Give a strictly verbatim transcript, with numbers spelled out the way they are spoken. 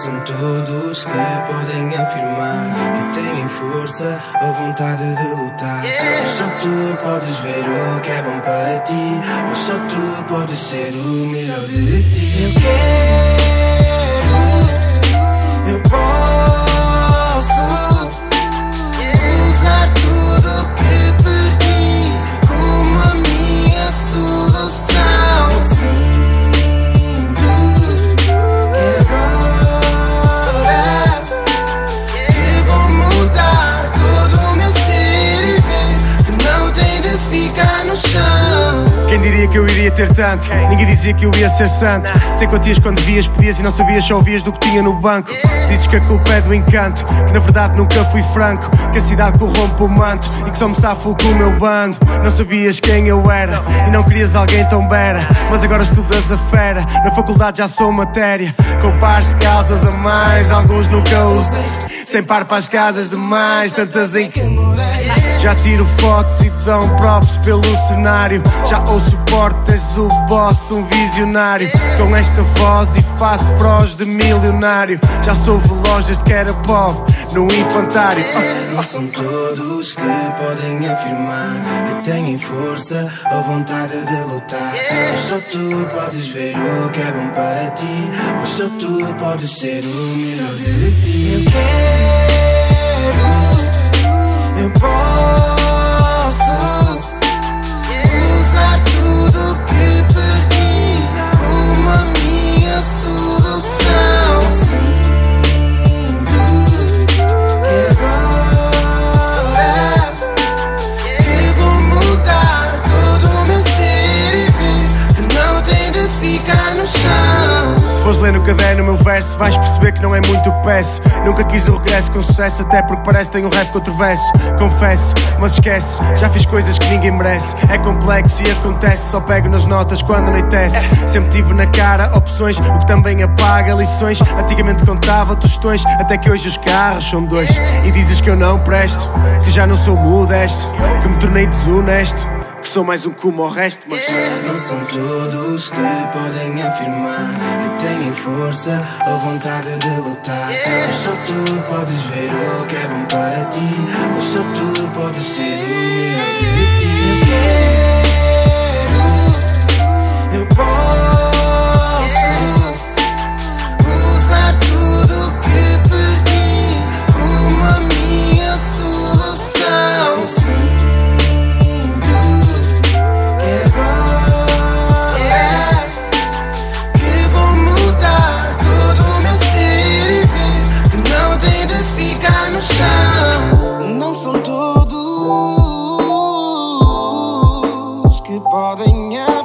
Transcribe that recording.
são todos que podem afirmar que têm força ou vontade de lutar. Mas só tu podes ver o que é bom para ti, mas só tu podes ser o melhor de ti. Eu quero, eu posso usar tudo que perdi como a minha solução. Eu sinto que agora que vou mudar todo o meu ser e ver que não tem de ficar no chão. Quem diria que eu iria ter tanto? Ninguém dizia que eu ia ser santo. Sem quantias quando devias, pedias e não sabias, só ouvias do que tinha no banco. Dizes que a culpa é do encanto, que na verdade nunca fui franco, que a cidade corrompe o manto e que só me safo com o meu bando. Não sabias quem eu era e não querias alguém tão bera, mas agora estudas a fera, na faculdade já sou matéria. Com pares de calças a mais, alguns nunca usei, sem par para as casas demais, tantas em que morei. Já tiro fotos e dão props pelo cenário, já ouço portas, és o boss, um visionário. Com esta voz e faço froz de milionário, já sou veloz desde que era pobre no infantário. Não são todos que podem afirmar que têm força ou vontade de lutar. Mas só tu podes ver o que é bom para ti, mas só tu podes ser o melhor de ti. Eu quero, eu posso usar tudo que perdi como a minha solução. Eu sinto que agora que vou mudar todo o meu ser e ver que não tem de ficar no chão. Se fores ler no caderno o meu verso, vais perceber que não é muito o que peço. Nunca quis o regresso com sucesso, até porque parece que tenho um rap controverso. Confesso, mas esquece, já fiz coisas que ninguém merece. É complexo e acontece, só pego nas notas quando anoitece. Sempre tive na cara opções, o que também apaga lições. Antigamente contava tostões, até que hoje os carros são dois. E dizes que eu não presto, que já não sou modesto, que me tornei desonesto, que sou mais um como o resto, mas não são todos que podem afirmar que têm força ou vontade de lutar. Mas só tu podes ver o que é bom para ti, mas só tu podes ser o melhor de ti. Eu quero, eu posso usar tudo que perdi como a minha solução. Eu sinto que vou mudar todo o meu ser e ver que não tem de ficar no chão. Não são todos que podem